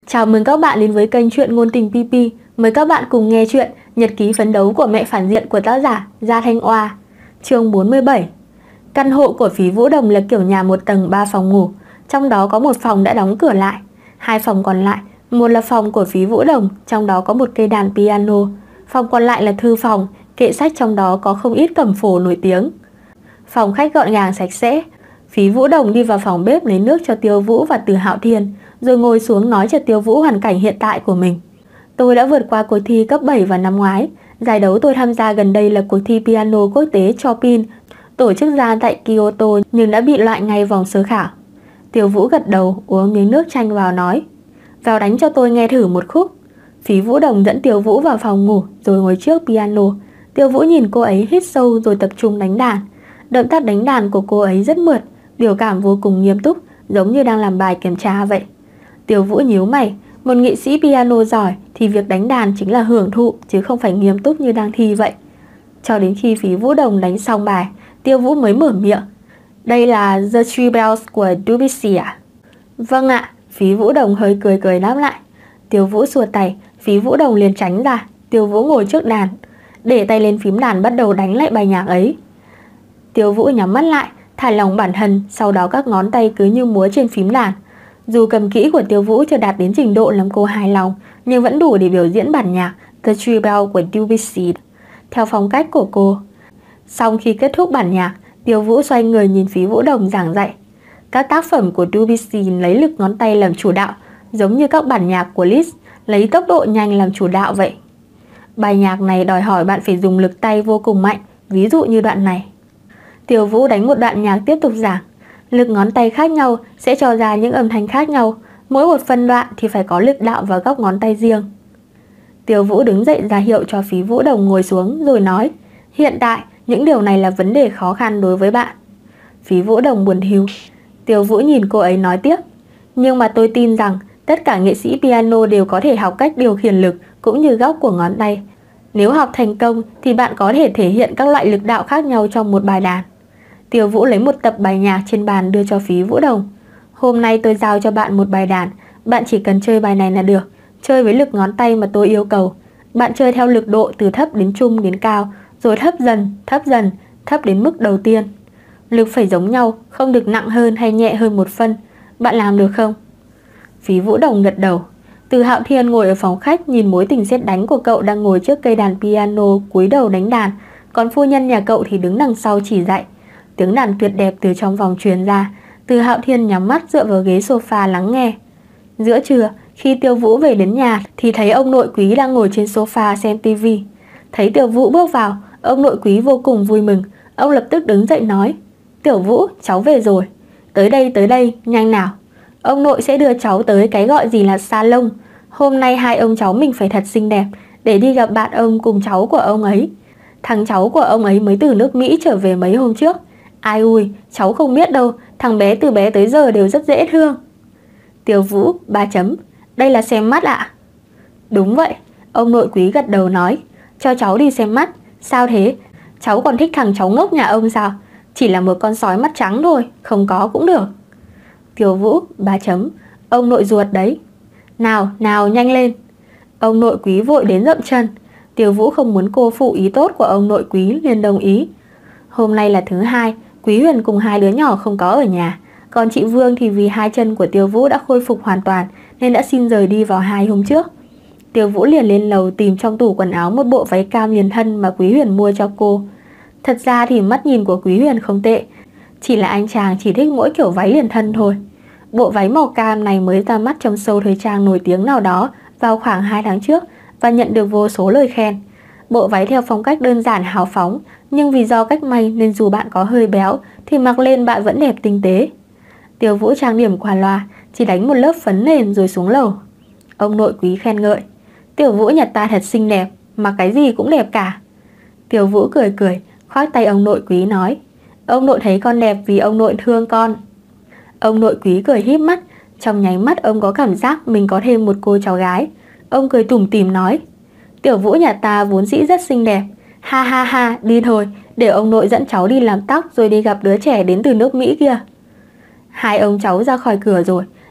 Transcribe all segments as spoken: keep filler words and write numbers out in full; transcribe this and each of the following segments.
Chào mừng các bạn đến với kênh Truyện Ngôn Tình pê pê. Mời các bạn cùng nghe chuyện Nhật ký phấn đấu của mẹ phản diện của tác giả Gia Thanh Oa. Chương bốn mươi bảy. Căn hộ của Phí Vũ Đồng là kiểu nhà một tầng ba phòng ngủ, trong đó có một phòng đã đóng cửa lại. Hai phòng còn lại, một là phòng của Phí Vũ Đồng, trong đó có một cây đàn piano. Phòng còn lại là thư phòng, kệ sách trong đó có không ít cẩm phổ nổi tiếng. Phòng khách gọn gàng sạch sẽ. Phí Vũ Đồng đi vào phòng bếp lấy nước cho Tiêu Vũ và Từ Hạo Thiên, rồi ngồi xuống nói cho Tiêu Vũ hoàn cảnh hiện tại của mình. Tôi đã vượt qua cuộc thi cấp bảy vào năm ngoái. Giải đấu tôi tham gia gần đây là cuộc thi piano quốc tế Chopin, tổ chức ra tại Kyoto nhưng đã bị loại ngay vòng sơ khảo. Tiêu Vũ gật đầu, uống miếng nước chanh vào nói: "Vào đánh cho tôi nghe thử một khúc." Phí Vũ Đồng dẫn Tiêu Vũ vào phòng ngủ rồi ngồi trước piano. Tiêu Vũ nhìn cô ấy hít sâu rồi tập trung đánh đàn. Động tác đánh đàn của cô ấy rất mượt, biểu cảm vô cùng nghiêm túc, giống như đang làm bài kiểm tra vậy. Tiêu Vũ nhíu mày, một nghệ sĩ piano giỏi thì việc đánh đàn chính là hưởng thụ chứ không phải nghiêm túc như đang thi vậy. Cho đến khi Phí Vũ Đồng đánh xong bài, Tiêu Vũ mới mở miệng: "Đây là The Three Bells của Debussy à?" "Vâng ạ." Phí Vũ Đồng hơi cười cười đáp lại. Tiêu Vũ xua tay, Phí Vũ Đồng liền tránh ra. Tiêu Vũ ngồi trước đàn, để tay lên phím đàn bắt đầu đánh lại bài nhạc ấy. Tiêu Vũ nhắm mắt lại, thả lỏng bản thân, sau đó các ngón tay cứ như múa trên phím đàn. Dù cầm kỹ của Tiêu Vũ chưa đạt đến trình độ làm cô hài lòng, nhưng vẫn đủ để biểu diễn bản nhạc The Three Bells của Debussy theo phong cách của cô. Sau khi kết thúc bản nhạc, Tiêu Vũ xoay người nhìn Phí Vũ Đồng giảng dạy. Các tác phẩm của Debussy lấy lực ngón tay làm chủ đạo, giống như các bản nhạc của Liszt lấy tốc độ nhanh làm chủ đạo vậy. Bài nhạc này đòi hỏi bạn phải dùng lực tay vô cùng mạnh, ví dụ như đoạn này. Tiêu Vũ đánh một đoạn nhạc tiếp tục giảng. Lực ngón tay khác nhau sẽ cho ra những âm thanh khác nhau, mỗi một phân đoạn thì phải có lực đạo và góc ngón tay riêng. Tiêu Vũ đứng dậy ra hiệu cho Phí Vũ Đồng ngồi xuống rồi nói: "Hiện tại, những điều này là vấn đề khó khăn đối với bạn." Phí Vũ Đồng buồn hiu. Tiêu Vũ nhìn cô ấy nói tiếp: "Nhưng mà tôi tin rằng tất cả nghệ sĩ piano đều có thể học cách điều khiển lực cũng như góc của ngón tay. Nếu học thành công thì bạn có thể thể hiện các loại lực đạo khác nhau trong một bài đàn." Tiêu Vũ lấy một tập bài nhạc trên bàn đưa cho Phí Vũ Đồng. "Hôm nay tôi giao cho bạn một bài đàn, bạn chỉ cần chơi bài này là được, chơi với lực ngón tay mà tôi yêu cầu. Bạn chơi theo lực độ từ thấp đến trung đến cao, rồi thấp dần, thấp dần, thấp đến mức đầu tiên. Lực phải giống nhau, không được nặng hơn hay nhẹ hơn một phân. Bạn làm được không?" Phí Vũ Đồng gật đầu. Từ Hạo Thiên ngồi ở phòng khách nhìn mối tình sét đánh của cậu đang ngồi trước cây đàn piano cúi đầu đánh đàn, còn phu nhân nhà cậu thì đứng đằng sau chỉ dạy. Tiếng đàn tuyệt đẹp từ trong phòng truyền ra. Từ Hạo Thiên nhắm mắt dựa vào ghế sofa lắng nghe. Giữa trưa, khi Tiêu Vũ về đến nhà thì thấy ông nội Quý đang ngồi trên sofa xem tivi. Thấy Tiêu Vũ bước vào, ông nội Quý vô cùng vui mừng. Ông lập tức đứng dậy nói: "Tiểu Vũ, cháu về rồi. Tới đây, tới đây, nhanh nào. Ông nội sẽ đưa cháu tới cái gọi gì là salon. Hôm nay hai ông cháu mình phải thật xinh đẹp để đi gặp bạn ông cùng cháu của ông ấy. Thằng cháu của ông ấy mới từ nước Mỹ trở về mấy hôm trước. Ai ui, cháu không biết đâu, thằng bé từ bé tới giờ đều rất dễ thương." Tiêu Vũ, ba chấm. "Đây là xem mắt ạ?" "Đúng vậy." Ông nội Quý gật đầu nói: "Cho cháu đi xem mắt." "Sao thế? Cháu còn thích thằng cháu ngốc nhà ông sao? Chỉ là một con sói mắt trắng thôi, không có cũng được." Tiêu Vũ, ba chấm. "Ông nội ruột đấy." "Nào, nào, nhanh lên." Ông nội Quý vội đến dậm chân. Tiêu Vũ không muốn cô phụ ý tốt của ông nội Quý liền đồng ý. Hôm nay là thứ hai, Quý Huyền cùng hai đứa nhỏ không có ở nhà, còn chị Vương thì vì hai chân của Tiêu Vũ đã khôi phục hoàn toàn nên đã xin rời đi vào hai hôm trước. Tiêu Vũ liền lên lầu tìm trong tủ quần áo một bộ váy cam liền thân mà Quý Huyền mua cho cô. Thật ra thì mắt nhìn của Quý Huyền không tệ, chỉ là anh chàng chỉ thích mỗi kiểu váy liền thân thôi. Bộ váy màu cam này mới ra mắt trong show thời trang nổi tiếng nào đó vào khoảng hai tháng trước và nhận được vô số lời khen. Bộ váy theo phong cách đơn giản hào phóng, nhưng vì do cách may nên dù bạn có hơi béo thì mặc lên bạn vẫn đẹp tinh tế. Tiêu Vũ trang điểm qua loa, chỉ đánh một lớp phấn nền rồi xuống lầu. Ông nội Quý khen ngợi: "Tiểu Vũ nhà ta thật xinh đẹp, mặc cái gì cũng đẹp cả." Tiêu Vũ cười cười, khoác tay ông nội Quý nói: "Ông nội thấy con đẹp vì ông nội thương con." Ông nội Quý cười híp mắt, trong nháy mắt ông có cảm giác mình có thêm một cô cháu gái. Ông cười tủm tỉm nói: "Tiểu Vũ nhà ta vốn dĩ rất xinh đẹp. Ha ha ha, đi thôi, để ông nội dẫn cháu đi làm tóc rồi đi gặp đứa trẻ đến từ nước Mỹ kia." Hai ông cháu ra khỏi cửa rồi,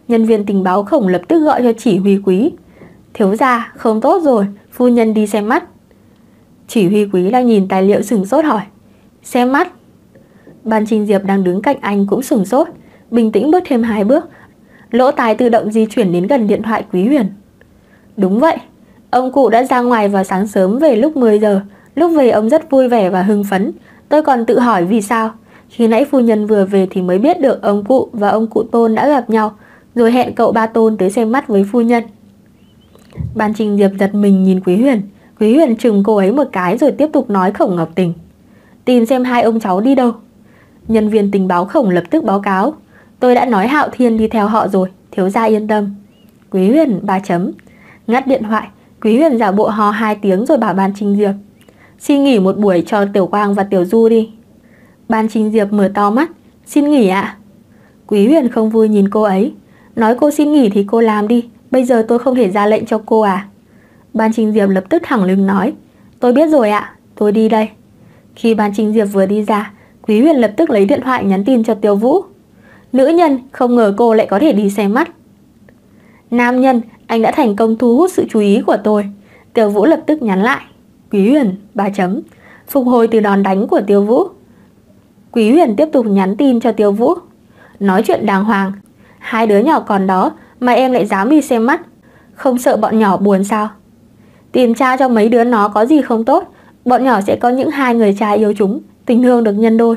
Nhân viên tình báo Khổng lập tức gọi cho chỉ huy Quý. Thiếu gia, không tốt rồi, phu nhân đi xem mắt. Chỉ huy Quý đang nhìn tài liệu sửng sốt hỏi. Xem mắt? Ban Trình Diệp đang đứng cạnh anh cũng sửng sốt, bình tĩnh bước thêm hai bước, lỗ tai tự động di chuyển đến gần điện thoại Quý Huyền. Đúng vậy, ông cụ đã ra ngoài vào sáng sớm về lúc mười giờ. Lúc về ông rất vui vẻ và hưng phấn. Tôi còn tự hỏi vì sao. Khi nãy phu nhân vừa về thì mới biết được ông cụ và ông cụ Tôn đã gặp nhau, rồi hẹn cậu ba Tôn tới xem mắt với phu nhân. Ban Trình Diệp giật mình nhìn Quý Huyền. Quý Huyền chừng cô ấy một cái rồi tiếp tục nói Khổng Ngọc Tình. Tìm xem hai ông cháu đi đâu. Nhân viên tình báo Khổng lập tức báo cáo. Tôi đã nói Hạo Thiên đi theo họ rồi, thiếu gia yên tâm. Quý Huyền ba chấm. Ngắt điện thoại, Quý Huyền giả bộ ho hai tiếng rồi bảo Ban Trình Diệp. Xin nghỉ một buổi cho Tiểu Quang và Tiểu Du đi. Ban Trình Diệp mở to mắt. Xin nghỉ ạ? À? Quý Huyền không vui nhìn cô ấy. Nói cô xin nghỉ thì cô làm đi, bây giờ tôi không thể ra lệnh cho cô à? Ban Trình Diệp lập tức thẳng lưng nói. Tôi biết rồi ạ, à, tôi đi đây. Khi Ban Trình Diệp vừa đi ra, Quý Huyền lập tức lấy điện thoại nhắn tin cho Tiêu Vũ. Nữ nhân, không ngờ cô lại có thể đi xem mắt. Nam nhân, anh đã thành công thu hút sự chú ý của tôi. Tiêu Vũ lập tức nhắn lại. Quý Huyền ba chấm. Phục hồi từ đòn đánh của Tiêu Vũ. Quý Huyền tiếp tục nhắn tin cho Tiêu Vũ. Nói chuyện đàng hoàng. Hai đứa nhỏ còn đó mà em lại dám đi xem mắt. Không sợ bọn nhỏ buồn sao? Tìm tra cho mấy đứa nó có gì không tốt. Bọn nhỏ sẽ có những hai người cha yêu chúng, tình thương được nhân đôi.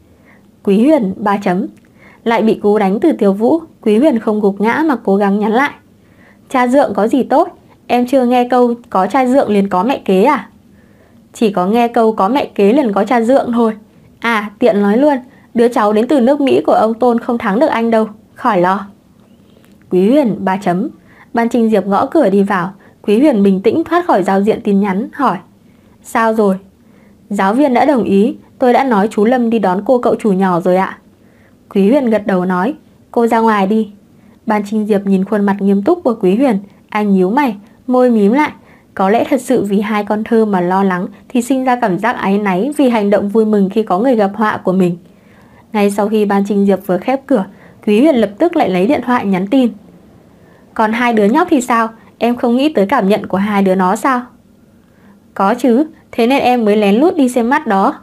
Quý Huyền ba chấm. Lại bị cú đánh từ Tiêu Vũ. Quý Huyền không gục ngã mà cố gắng nhắn lại. Cha dượng có gì tốt? Em chưa nghe câu có cha dượng liền có mẹ kế à? Chỉ có nghe câu có mẹ kế liền có cha dượng thôi. À, tiện nói luôn, đứa cháu đến từ nước Mỹ của ông Tôn không thắng được anh đâu, khỏi lo. Quý Huyền ba chấm. Ban Trình Diệp gõ cửa đi vào. Quý Huyền bình tĩnh thoát khỏi giao diện tin nhắn, hỏi. Sao rồi? Giáo viên đã đồng ý, tôi đã nói chú Lâm đi đón cô cậu chủ nhỏ rồi ạ. Quý Huyền gật đầu nói. Cô ra ngoài đi. Ban Trình Diệp nhìn khuôn mặt nghiêm túc của Quý Huyền. Anh nhíu mày, môi mím lại. Có lẽ thật sự vì hai con thơ mà lo lắng thì sinh ra cảm giác áy náy vì hành động vui mừng khi có người gặp họa của mình. Ngay sau khi Ban Trình Diệp vừa khép cửa, Quý Huyền lập tức lại lấy điện thoại nhắn tin. Còn hai đứa nhóc thì sao? Em không nghĩ tới cảm nhận của hai đứa nó sao? Có chứ, thế nên em mới lén lút đi xem mắt đó.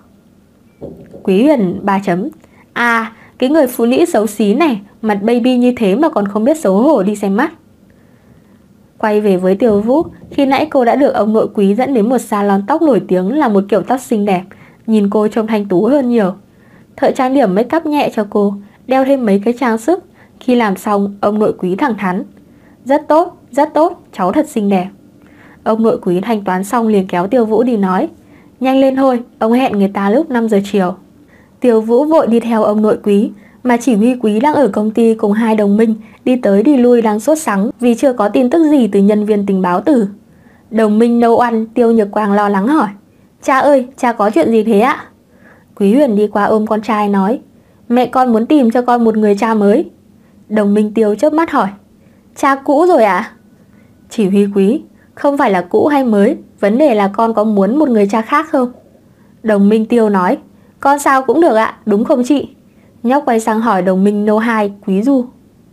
Quý Huyền ba chấm. À, cái người phụ nữ xấu xí này, mặt baby như thế mà còn không biết xấu hổ đi xem mắt. Quay về với Tiêu Vũ, khi nãy cô đã được ông nội Quý dẫn đến một salon tóc nổi tiếng là một kiểu tóc xinh đẹp, nhìn cô trông thanh tú hơn nhiều. Thợ trang điểm make up nhẹ cho cô, đeo thêm mấy cái trang sức. Khi làm xong, ông nội Quý thẳng thắn. Rất tốt, rất tốt, cháu thật xinh đẹp. Ông nội Quý thanh toán xong liền kéo Tiêu Vũ đi nói. Nhanh lên thôi, ông hẹn người ta lúc năm giờ chiều. Tiêu Vũ vội đi theo ông nội Quý, mà chỉ huy Quý đang ở công ty cùng hai đồng minh, đi tới đi lui đang sốt sắng vì chưa có tin tức gì từ nhân viên tình báo Tử. Đồng minh nấu ăn, Tiêu Nhược Quang lo lắng hỏi. Cha ơi, cha có chuyện gì thế ạ? Quý Huyền đi qua ôm con trai nói. Mẹ con muốn tìm cho con một người cha mới. Đồng minh Tiêu chớp mắt hỏi. Cha cũ rồi ạ? À? Chỉ huy Quý. Không phải là cũ hay mới, vấn đề là con có muốn một người cha khác không? Đồng minh Tiêu nói. Con sao cũng được ạ, đúng không chị? Nhóc quay sang hỏi đồng minh nô hai Quý Du.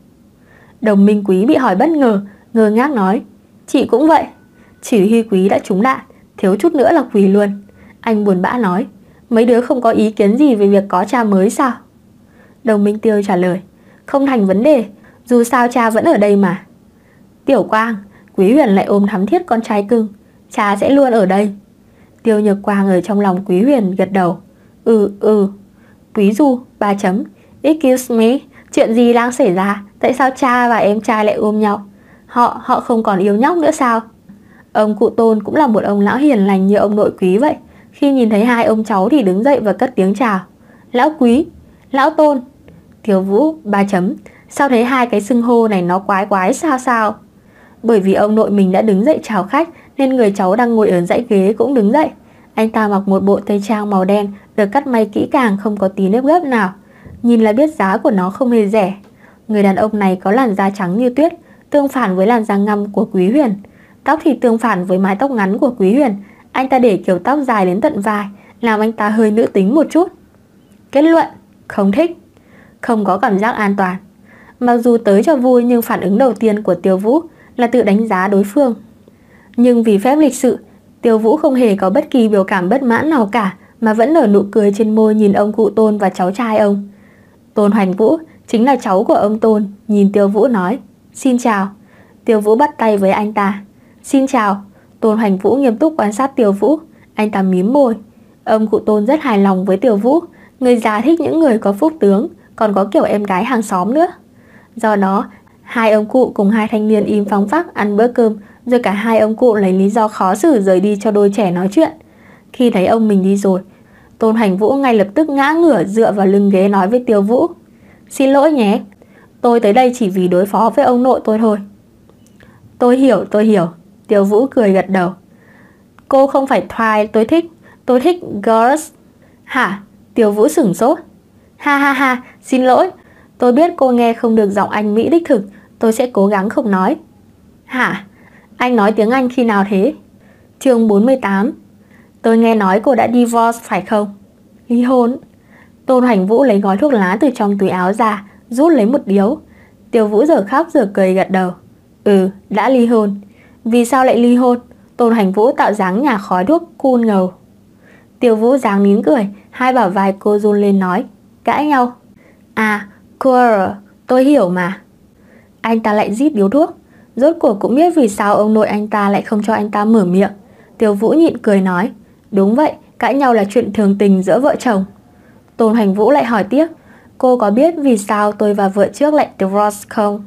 Đồng minh Quý bị hỏi bất ngờ, ngơ ngác nói. Chị cũng vậy. Chỉ huy Quý đã trúng đạn, thiếu chút nữa là quỳ luôn. Anh buồn bã nói. Mấy đứa không có ý kiến gì về việc có cha mới sao? Đồng minh Tiêu trả lời. Không thành vấn đề, dù sao cha vẫn ở đây mà. Tiểu Quang. Quý Huyền lại ôm thắm thiết con trai cưng. Cha sẽ luôn ở đây. Tiêu Nhược Quang ở trong lòng Quý Huyền gật đầu. Ừ ừ. Quý Du ba chấm. Excuse me, chuyện gì đang xảy ra? Tại sao cha và em trai lại ôm nhau? Họ họ không còn yêu nhóc nữa sao? Ông cụ Tôn cũng là một ông lão hiền lành như ông nội Quý vậy. Khi nhìn thấy hai ông cháu thì đứng dậy và cất tiếng chào. Lão Quý, lão Tôn. Thiếu Vũ ba chấm. Sao thấy hai cái xưng hô này nó quái quái sao sao? Bởi vì ông nội mình đã đứng dậy chào khách nên người cháu đang ngồi ở dãy ghế cũng đứng dậy. Anh ta mặc một bộ tây trang màu đen được cắt may kỹ càng, không có tí nếp gấp nào. Nhìn là biết giá của nó không hề rẻ. Người đàn ông này có làn da trắng như tuyết, tương phản với làn da ngăm của Quý Huyền. Tóc thì tương phản với mái tóc ngắn của Quý Huyền. Anh ta để kiểu tóc dài đến tận vai, làm anh ta hơi nữ tính một chút. Kết luận, không thích. Không có cảm giác an toàn. Mặc dù tới cho vui nhưng phản ứng đầu tiên của Tiêu Vũ là tự đánh giá đối phương. Nhưng vì phép lịch sự, Tiêu Vũ không hề có bất kỳ biểu cảm bất mãn nào cả, mà vẫn nở nụ cười trên môi nhìn ông cụ Tôn và cháu trai ông. Tôn Hoành Vũ chính là cháu của ông Tôn, nhìn Tiêu Vũ nói, xin chào. Tiêu Vũ bắt tay với anh ta. Xin chào. Tôn Hoành Vũ nghiêm túc quan sát Tiêu Vũ, anh ta mím môi. Ông cụ Tôn rất hài lòng với Tiêu Vũ, người già thích những người có phúc tướng, còn có kiểu em gái hàng xóm nữa. Do đó, hai ông cụ cùng hai thanh niên im phăng phắc ăn bữa cơm, rồi cả hai ông cụ lấy lý do khó xử rời đi cho đôi trẻ nói chuyện. Khi thấy ông mình đi rồi, Tôn Hoành Vũ ngay lập tức ngã ngửa dựa vào lưng ghế nói với Tiêu Vũ, xin lỗi nhé, tôi tới đây chỉ vì đối phó với ông nội tôi thôi. Tôi hiểu, tôi hiểu. Tiêu Vũ cười gật đầu. Cô không phải Twilight tôi thích, tôi thích Girls. Hả? Tiêu Vũ sửng sốt. Ha ha ha, xin lỗi, tôi biết cô nghe không được giọng Anh Mỹ đích thực, tôi sẽ cố gắng không nói. Hả? Anh nói tiếng Anh khi nào thế? Chương bốn mươi tám. Tôi nghe nói cô đã divorce phải không? Ly hôn. Tôn Hoành Vũ lấy gói thuốc lá từ trong túi áo ra, rút lấy một điếu. Tiêu Vũ giờ khóc giờ cười gật đầu. Ừ, đã ly hôn. Vì sao lại ly hôn? Tôn Hoành Vũ tạo dáng nhà khói thuốc cool ngầu. Tiêu Vũ dáng nín cười, hai bả vai cô run lên nói, cãi nhau. À, quarrel, tôi hiểu mà. Anh ta lại rít điếu thuốc. Rốt cuộc cũng biết vì sao ông nội anh ta lại không cho anh ta mở miệng. Tiêu Vũ nhịn cười nói, đúng vậy, cãi nhau là chuyện thường tình giữa vợ chồng. Tôn Hoành Vũ lại hỏi tiếp, cô có biết vì sao tôi và vợ trước lại divorce không?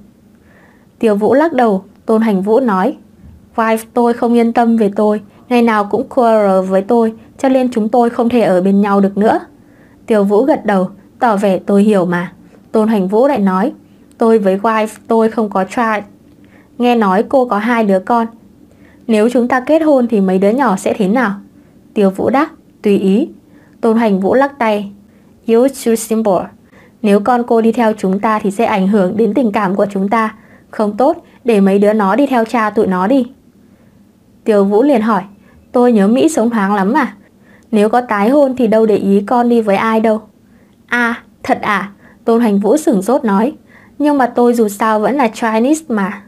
Tiêu Vũ lắc đầu. Tôn Hoành Vũ nói, wife tôi không yên tâm về tôi, ngày nào cũng quarrel với tôi, cho nên chúng tôi không thể ở bên nhau được nữa. Tiêu Vũ gật đầu, tỏ vẻ tôi hiểu mà. Tôn Hoành Vũ lại nói, tôi với wife tôi không có child. Nghe nói cô có hai đứa con. Nếu chúng ta kết hôn thì mấy đứa nhỏ sẽ thế nào? Tiêu Vũ đáp, tùy ý. Tôn Hoành Vũ lắc tay, you too simple. Nếu con cô đi theo chúng ta thì sẽ ảnh hưởng đến tình cảm của chúng ta. Không tốt, để mấy đứa nó đi theo cha tụi nó đi. Tiêu Vũ liền hỏi, tôi nhớ Mỹ sống thoáng lắm mà. Nếu có tái hôn thì đâu để ý con đi với ai đâu. À, thật à? Tôn Hoành Vũ sửng sốt nói, nhưng mà tôi dù sao vẫn là Chinese mà.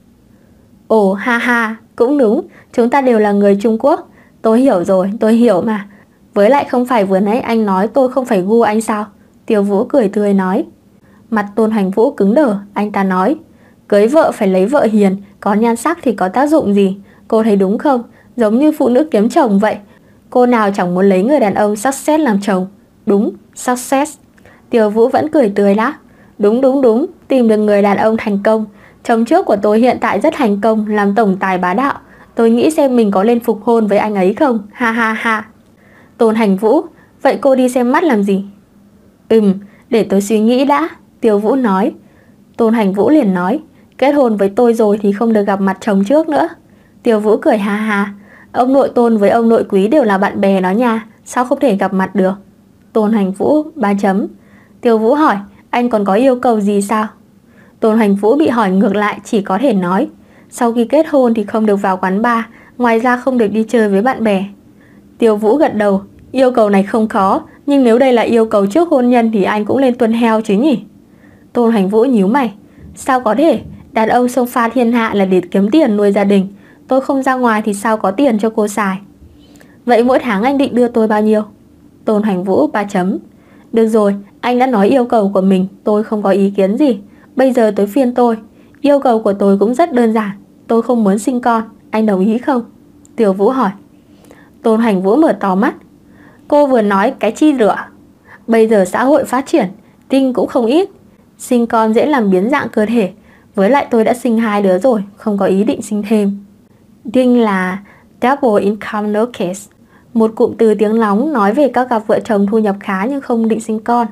Ồ, ha ha, cũng đúng, chúng ta đều là người Trung Quốc. Tôi hiểu rồi, tôi hiểu mà. Với lại không phải vừa nãy anh nói tôi không phải gu anh sao? Tiêu Vũ cười tươi nói. Mặt Tôn Hoành Vũ cứng đờ, anh ta nói, cưới vợ phải lấy vợ hiền, có nhan sắc thì có tác dụng gì? Cô thấy đúng không? Giống như phụ nữ kiếm chồng vậy. Cô nào chẳng muốn lấy người đàn ông success làm chồng? Đúng, success. Tiêu Vũ vẫn cười tươi đáp. Đúng đúng đúng, tìm được người đàn ông thành công. Chồng trước của tôi hiện tại rất thành công, làm tổng tài bá đạo. Tôi nghĩ xem mình có lên phục hôn với anh ấy không? Ha ha ha. Tôn Hoành Vũ, vậy cô đi xem mắt làm gì? Ừm, để tôi suy nghĩ đã. Tiêu Vũ nói. Tôn Hoành Vũ liền nói, kết hôn với tôi rồi thì không được gặp mặt chồng trước nữa. Tiêu Vũ cười ha ha. Ông nội Tôn với ông nội Quý đều là bạn bè đó nha, sao không thể gặp mặt được? Tôn Hoành Vũ, ba chấm. Tiêu Vũ hỏi, anh còn có yêu cầu gì sao? Tôn Hoành Vũ bị hỏi ngược lại chỉ có thể nói, sau khi kết hôn thì không được vào quán bar, ngoài ra không được đi chơi với bạn bè. Tiêu Vũ gật đầu, yêu cầu này không khó, nhưng nếu đây là yêu cầu trước hôn nhân thì anh cũng lên tuân theo chứ nhỉ? Tôn Hoành Vũ nhíu mày, sao có thể? Đàn ông xông pha thiên hạ là để kiếm tiền nuôi gia đình, tôi không ra ngoài thì sao có tiền cho cô xài? Vậy mỗi tháng anh định đưa tôi bao nhiêu? Tôn Hoành Vũ, ba chấm. Được rồi, anh đã nói yêu cầu của mình, tôi không có ý kiến gì. Bây giờ tới phiên tôi. Yêu cầu của tôi cũng rất đơn giản, tôi không muốn sinh con, anh đồng ý không? Tiêu Vũ hỏi. Tôn Hoành Vũ mở to mắt. Cô vừa nói cái chi rửa? Bây giờ xã hội phát triển, tinh cũng không ít. Sinh con dễ làm biến dạng cơ thể. Với lại tôi đã sinh hai đứa rồi, không có ý định sinh thêm. Đinh là double income no case, một cụm từ tiếng lóng nói về các cặp vợ chồng thu nhập khá nhưng không định sinh con.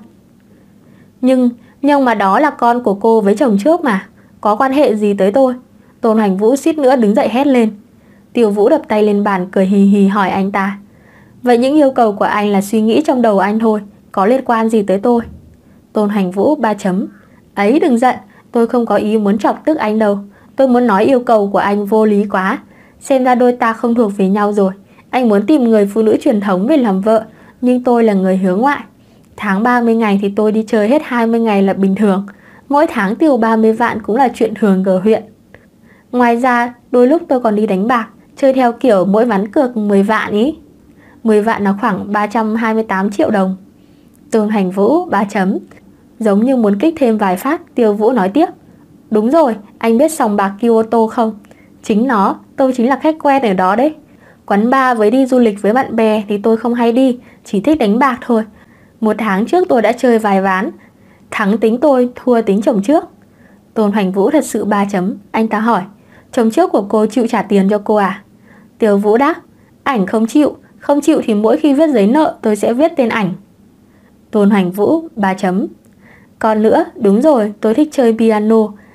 Nhưng, nhưng mà đó là con của cô với chồng trước mà, có quan hệ gì tới tôi? Tôn Hoành Vũ suýt nữa đứng dậy hét lên. Tiêu Vũ đập tay lên bàn cười hì hì hỏi anh ta. Vậy những yêu cầu của anh là suy nghĩ trong đầu anh thôi, có liên quan gì tới tôi? Tôn Hoành Vũ, ba chấm. Ấy đừng giận, tôi không có ý muốn chọc tức anh đâu. Tôi muốn nói yêu cầu của anh vô lý quá. Xem ra đôi ta không thuộc về nhau rồi. Anh muốn tìm người phụ nữ truyền thống về làm vợ, nhưng tôi là người hướng ngoại. Tháng ba mươi ngày thì tôi đi chơi hết hai mươi ngày là bình thường. Mỗi tháng tiêu ba mươi vạn cũng là chuyện thường ở huyện. Ngoài ra, đôi lúc tôi còn đi đánh bạc, chơi theo kiểu mỗi ván cược mười vạn ý. mười vạn là khoảng ba trăm hai mươi tám triệu đồng. Tôn Hành Vũ ba chấm. Giống như muốn kích thêm vài phát, Tiêu Vũ nói tiếp. Đúng rồi, anh biết sòng bạc Kyoto không? Chính nó, tôi chính là khách quen ở đó đấy. Quán bar với đi du lịch với bạn bè thì tôi không hay đi, chỉ thích đánh bạc thôi. Một tháng trước tôi đã chơi vài ván, thắng tính tôi, thua tính chồng trước. Tôn Hành Vũ thật sự ba chấm. Anh ta hỏi, chồng trước của cô chịu trả tiền cho cô à? Tiêu Vũ đáp, ảnh không chịu, không chịu thì mỗi khi viết giấy nợ tôi sẽ viết tên ảnh. Tôn Hành Vũ ba chấm. Còn nữa, đúng rồi, tôi thích chơi piano,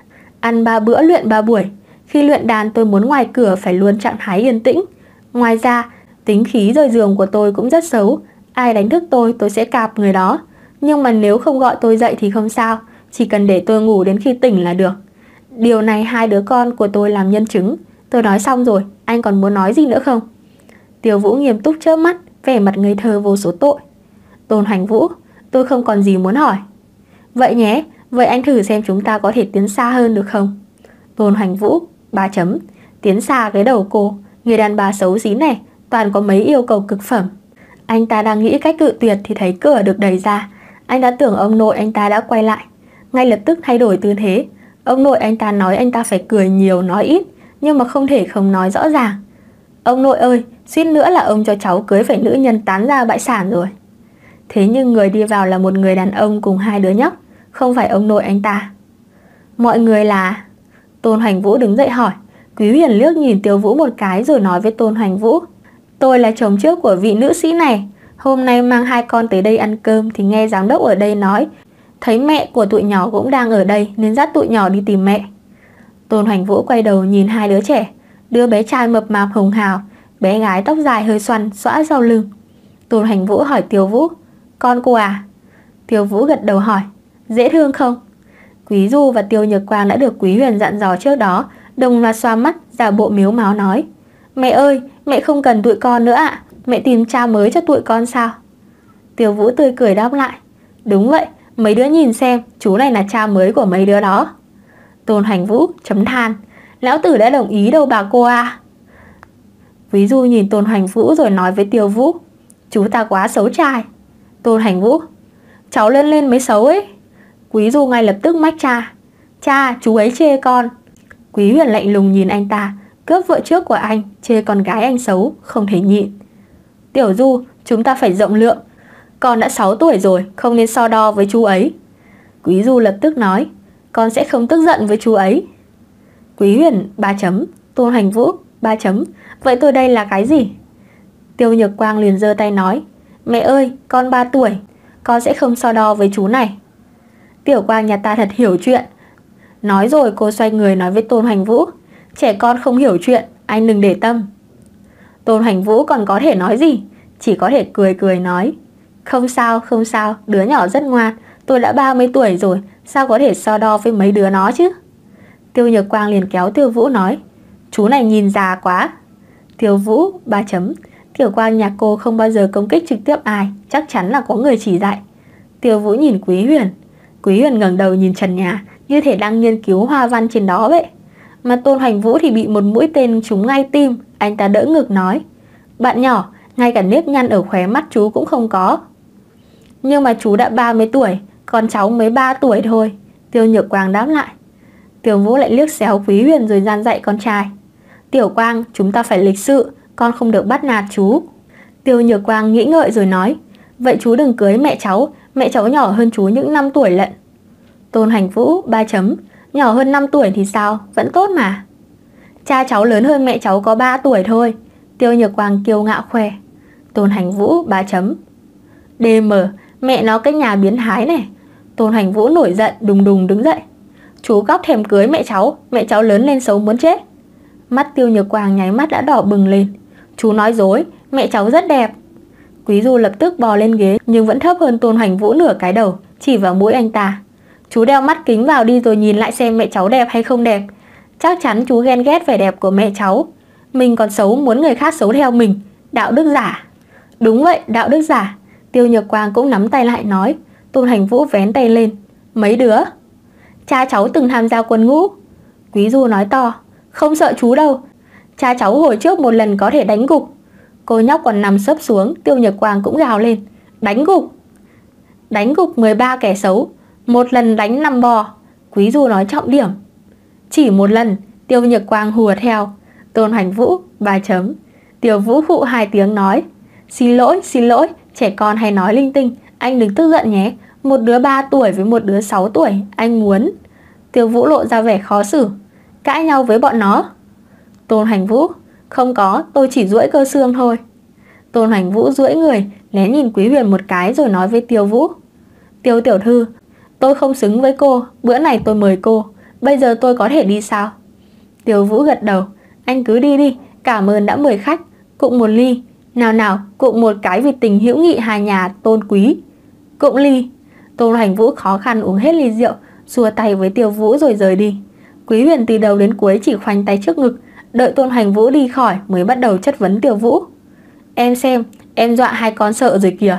ăn ba bữa luyện ba buổi. Khi luyện đàn tôi muốn ngoài cửa phải luôn trạng thái yên tĩnh. Ngoài ra, tính khí rời giường của tôi cũng rất xấu. Ai đánh thức tôi, tôi sẽ cạp người đó. Nhưng mà nếu không gọi tôi dậy thì không sao, chỉ cần để tôi ngủ đến khi tỉnh là được. Điều này hai đứa con của tôi làm nhân chứng. Tôi nói xong rồi, anh còn muốn nói gì nữa không? Tiêu Vũ nghiêm túc chớp mắt, vẻ mặt ngây thơ vô số tội. Tôn Hành Vũ, tôi không còn gì muốn hỏi. Vậy nhé, vậy anh thử xem chúng ta có thể tiến xa hơn được không? Tôn Hành Vũ ba chấm. Tiến xa cái đầu cô, người đàn bà xấu xí này toàn có mấy yêu cầu cực phẩm. Anh ta đang nghĩ cách cự tuyệt thì thấy cửa được đẩy ra. Anh đã tưởng ông nội anh ta đã quay lại, ngay lập tức thay đổi tư thế. Ông nội anh ta nói anh ta phải cười nhiều nói ít, nhưng mà không thể không nói rõ ràng. Ông nội ơi, suýt nữa là ông cho cháu cưới phải nữ nhân tán ra bại sản rồi. Thế nhưng người đi vào là một người đàn ông cùng hai đứa nhóc, không phải ông nội anh ta. Mọi người là... Tôn Hành Vũ đứng dậy hỏi. Quý Huyền liếc nhìn Tiêu Vũ một cái rồi nói với Tôn Hành Vũ, tôi là chồng trước của vị nữ sĩ này. Hôm nay mang hai con tới đây ăn cơm thì nghe giám đốc ở đây nói thấy mẹ của tụi nhỏ cũng đang ở đây nên dắt tụi nhỏ đi tìm mẹ. Tôn Hành Vũ quay đầu nhìn hai đứa trẻ, đứa bé trai mập mạp hồng hào, bé gái tóc dài hơi xoăn xõa sau lưng. Tôn Hành Vũ hỏi Tiêu Vũ, con cô à? Tiêu Vũ gật đầu hỏi, dễ thương không? Quý Du và Tiêu Nhược Quang đã được Quý Huyền dặn dò trước đó, đồng loạt xoa mắt, giả bộ miếu máo nói, mẹ ơi, mẹ không cần tụi con nữa ạ, à. Mẹ tìm cha mới cho tụi con sao? Tiêu Vũ tươi cười đáp lại, đúng vậy, mấy đứa nhìn xem, chú này là cha mới của mấy đứa đó. Tôn Hành Vũ chấm than, lão tử đã đồng ý đâu bà cô à. Quý Du nhìn Tôn Hành Vũ rồi nói với Tiêu Vũ, chú ta quá xấu trai. Tôn Hành Vũ, cháu lên lên mới xấu ấy. Quý Du ngay lập tức mách cha, cha, chú ấy chê con. Quý Huyền lạnh lùng nhìn anh ta, cướp vợ trước của anh, chê con gái anh xấu, không thể nhịn. Tiểu Du, chúng ta phải rộng lượng, con đã sáu tuổi rồi, không nên so đo với chú ấy. Quý Du lập tức nói, con sẽ không tức giận với chú ấy. Quý Huyền ba chấm. Tôn Hành Vũ ba chấm. Vậy tôi đây là cái gì? Tiêu Nhược Quang liền giơ tay nói, mẹ ơi, con ba tuổi, con sẽ không so đo với chú này. Tiểu Quang nhà ta thật hiểu chuyện. Nói rồi cô xoay người nói với Tôn Hành Vũ, trẻ con không hiểu chuyện, anh đừng để tâm. Tôn Hành Vũ còn có thể nói gì, chỉ có thể cười cười nói, không sao, không sao, đứa nhỏ rất ngoan, tôi đã ba mươi tuổi rồi, sao có thể so đo với mấy đứa nó chứ? Tiêu Nhược Quang liền kéo Tiêu Vũ nói, chú này nhìn già quá. Tiêu Vũ ba chấm. Tiểu Quang nhà cô không bao giờ công kích trực tiếp ai, chắc chắn là có người chỉ dạy. Tiêu Vũ nhìn Quý Huyền. Quý Huyền ngẩng đầu nhìn trần nhà, như thể đang nghiên cứu hoa văn trên đó vậy. Mà Tôn Hành Vũ thì bị một mũi tên trúng ngay tim. Anh ta đỡ ngực nói, bạn nhỏ, ngay cả nếp nhăn ở khóe mắt chú cũng không có. Nhưng mà chú đã ba mươi tuổi, còn cháu mới ba tuổi thôi. Tiêu Nhược Quang đáp lại. Tiêu Vũ lại liếc xéo Quý Huyền rồi gian dạy con trai, Tiểu Quang, chúng ta phải lịch sự, con không được bắt nạt chú. Tiêu Nhược Quang nghĩ ngợi rồi nói, vậy chú đừng cưới mẹ cháu, mẹ cháu nhỏ hơn chú những năm tuổi lận. Tôn Hành Vũ ba chấm. Nhỏ hơn năm tuổi thì sao, vẫn tốt mà. Cha cháu lớn hơn mẹ cháu có ba tuổi thôi. Tiêu Nhược Quang kiêu ngạo khoe. Tôn Hành Vũ ba chấm. đê em, mẹ nó cái nhà biến thái này. Tôn Hành Vũ nổi giận đùng đùng đứng dậy. Chú góc thèm cưới mẹ cháu, mẹ cháu lớn lên xấu muốn chết. Mắt Tiêu Nhược Quang nháy mắt đã đỏ bừng lên. Chú nói dối, mẹ cháu rất đẹp. Quý Du lập tức bò lên ghế nhưng vẫn thấp hơn Tôn Hành Vũ nửa cái đầu, chỉ vào mũi anh ta. Chú đeo mắt kính vào đi rồi nhìn lại xem mẹ cháu đẹp hay không đẹp. Chắc chắn chú ghen ghét vẻ đẹp của mẹ cháu. Mình còn xấu muốn người khác xấu theo mình. Đạo đức giả. Đúng vậy, đạo đức giả. Tiêu Nhược Quang cũng nắm tay lại nói. Tôn Hành Vũ vén tay lên. Mấy đứa? Cha cháu từng tham gia quân ngũ. Quý Du nói to. Không sợ chú đâu. Cha cháu hồi trước một lần có thể đánh gục. Cô nhóc còn nằm sấp xuống, Tiêu Nhược Quang cũng gào lên. Đánh gục. Đánh gục mười ba kẻ xấu. Một lần đánh năm bò. Quý Du nói trọng điểm. Chỉ một lần. Tiêu Nhược Quang hùa theo. Tôn Hoành Vũ, ba chấm. Tiêu Vũ phụ hai tiếng nói. Xin lỗi, xin lỗi, trẻ con hay nói linh tinh. Anh đừng tức giận nhé. Một đứa ba tuổi với một đứa sáu tuổi. Anh muốn. Tiêu Vũ lộ ra vẻ khó xử. Cãi nhau với bọn nó. Tôn Hoành Vũ. Không có, tôi chỉ duỗi cơ xương thôi. Tôn Hoành Vũ duỗi người, lén nhìn Quý Huyền một cái rồi nói với Tiêu Vũ. Tiêu tiểu thư, tôi không xứng với cô. Bữa này tôi mời cô. Bây giờ tôi có thể đi sao? Tiêu Vũ gật đầu. Anh cứ đi đi. Cảm ơn đã mời khách. Cụng một ly. Nào nào, cụng một cái vì tình hữu nghị hai nhà Tôn quý. Cụng ly. Tôn Hoành Vũ khó khăn uống hết ly rượu, xua tay với Tiêu Vũ rồi rời đi. Quý Huyền từ đầu đến cuối chỉ khoanh tay trước ngực, đợi Tôn Hoành Vũ đi khỏi mới bắt đầu chất vấn Tiêu Vũ. Em xem, em dọa hai con sợ rồi kìa.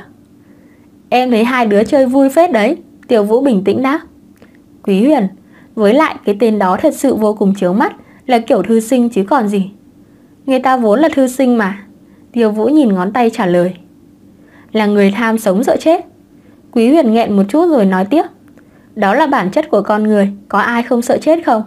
Em thấy hai đứa chơi vui phết đấy. Tiêu Vũ bình tĩnh đáp. Quý Huyền, với lại cái tên đó thật sự vô cùng chướng mắt, là kiểu thư sinh chứ còn gì. Người ta vốn là thư sinh mà. Tiêu Vũ nhìn ngón tay trả lời. Là người tham sống sợ chết. Quý Huyền nghẹn một chút rồi nói tiếp. Đó là bản chất của con người, có ai không sợ chết không?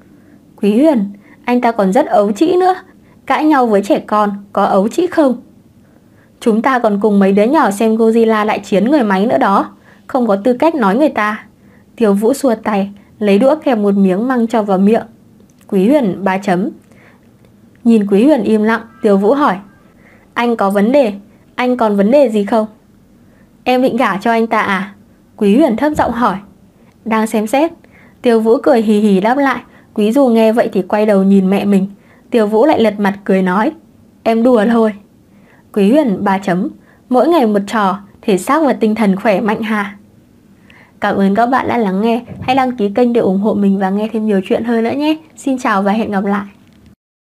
Quý Huyền, anh ta còn rất ấu trĩ nữa. Cãi nhau với trẻ con, có ấu trĩ không? Chúng ta còn cùng mấy đứa nhỏ xem Godzilla đại chiến người máy nữa đó. Không có tư cách nói người ta. Tiêu Vũ xua tay, lấy đũa kẹp một miếng măng cho vào miệng. Quý Huyền ba chấm. Nhìn Quý Huyền im lặng, Tiêu Vũ hỏi. Anh có vấn đề? Anh còn vấn đề gì không? Em định gả cho anh ta à? Quý Huyền thấp giọng hỏi. Đang xem xét. Tiêu Vũ cười hì hì đáp lại. Quý Du nghe vậy thì quay đầu nhìn mẹ mình. Tiêu Vũ lại lật mặt cười nói. Em đùa thôi. Quý Huyền ba chấm. Mỗi ngày một trò, thể xác và tinh thần khỏe mạnh hà. Cảm ơn các bạn đã lắng nghe. Hãy đăng ký kênh để ủng hộ mình và nghe thêm nhiều chuyện hơn nữa nhé. Xin chào và hẹn gặp lại.